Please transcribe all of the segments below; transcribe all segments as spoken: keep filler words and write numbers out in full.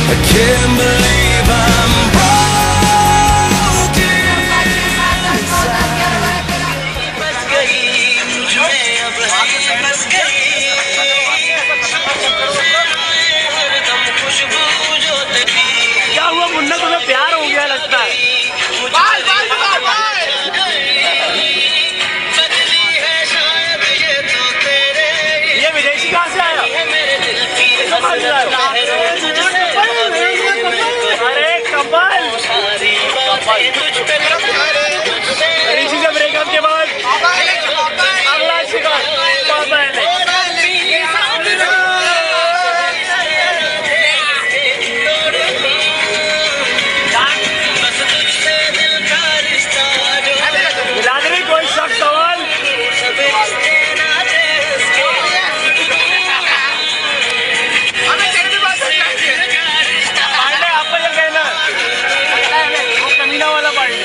can't believe I'm broken. बस गई तुझमें अब बस गई हरदम खुशबू जो तेरी। क्या हुआ मुन्ना, तुम्हें प्यार हो गया लगता है? बाल बाल बाल बाल बदली है शायद ये तो तेरे। ये विदेशी कहाँ से आया? मेरे दिल की अरे कमाल, सारी बातें तुझ पे ऋषि से ब्रेकअप के बाद अगला शिकार पापा है। बिरादरी कोई शख्स सवाल पांडे आप पर कहना वो कमीना वाला पांडे।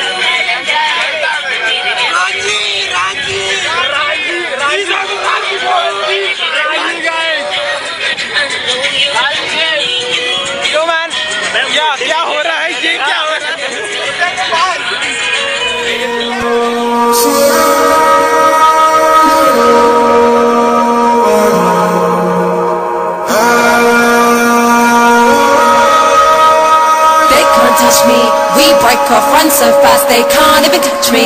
रांची रांची राजी राजी राजी क्यों मैन, क्या क्या हो रहा है? ये क्या हो रहा है? They can't touch me. We break off, run so fast they can't even touch me.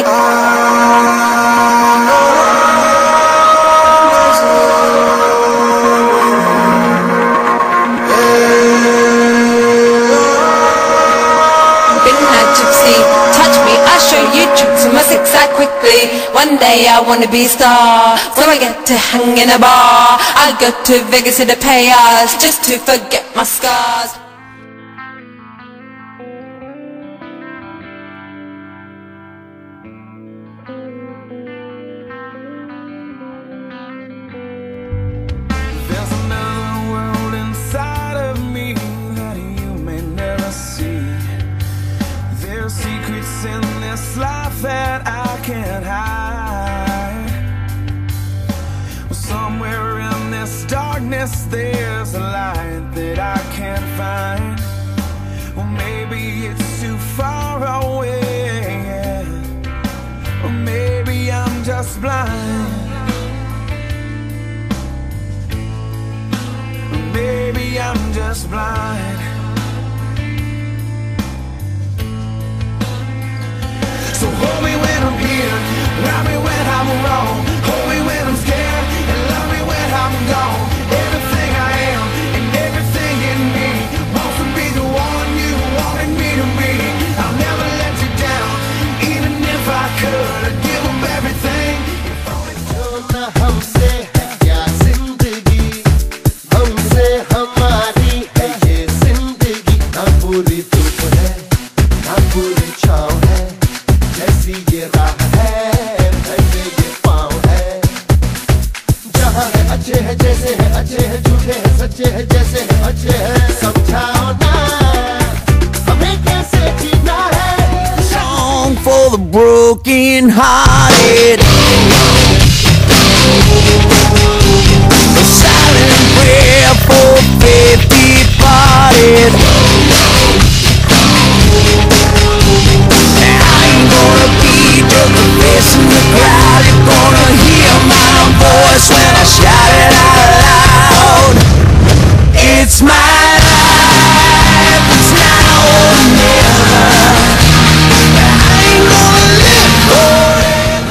Been that gypsy, touch me, I'll show you tricks and my zigzag quickly. One day I wanna be a star, so I get to hang in a bar. I go to Vegas to the payers just to forget my scars. There's another world inside of me that you may never see. There's secrets in this life that I can't hide. Well, somewhere in this darkness there's a light that I can't find. Well, maybe it's too far away, or maybe I'm just blind. Maybe I'm just blind. So hold me when I'm here, love me when I'm wrong. Hold me when I'm scared, and love me when I'm gone. Everything I am, and everything in me wants to be the one you wanted me to be. I'll never let you down, even if I could. I'd give up everything. हमसे है क्या जिंदगी, हमसे हमारी है ये जिंदगी। ना पूरी धूप है ना पूरी छाँव है, जैसी ये राह है वैसे ये पाँव है। जहाँ है अच्छे है जैसे है अच्छे है, झूठे है सच्चे है जैसे है अच्छे है। समझाओ ना हमें कैसे जीना है। Song for the broken hearted, a silent prayer for faith departed. I ain't gonna be just a face in the crowd. You're gonna hear my voice when I shout it out loud. It's my life, it's now or never. I ain't gonna live forever.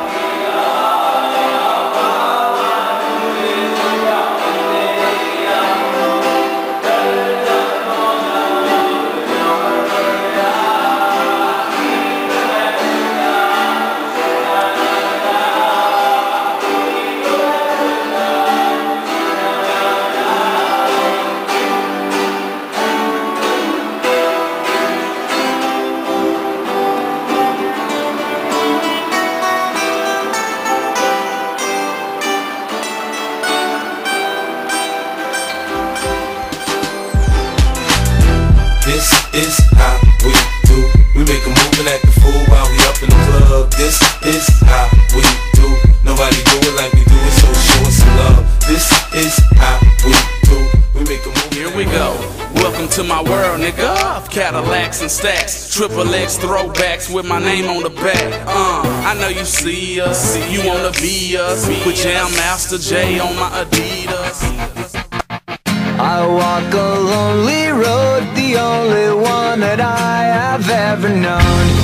This is how we do. We make a move and act a fool while we up in the club. This is how we do. Nobody do it like we do it, so show us some love. This is how we do. We make a move. Here we go. Welcome to my world, nigga. Cadillacs and stacks, triple X throwbacks with my name on the back. Uh, I know you see us, you wanna be us. With Jam Master Jay on my Adidas. I walk a lonely road, the only one that I have ever known.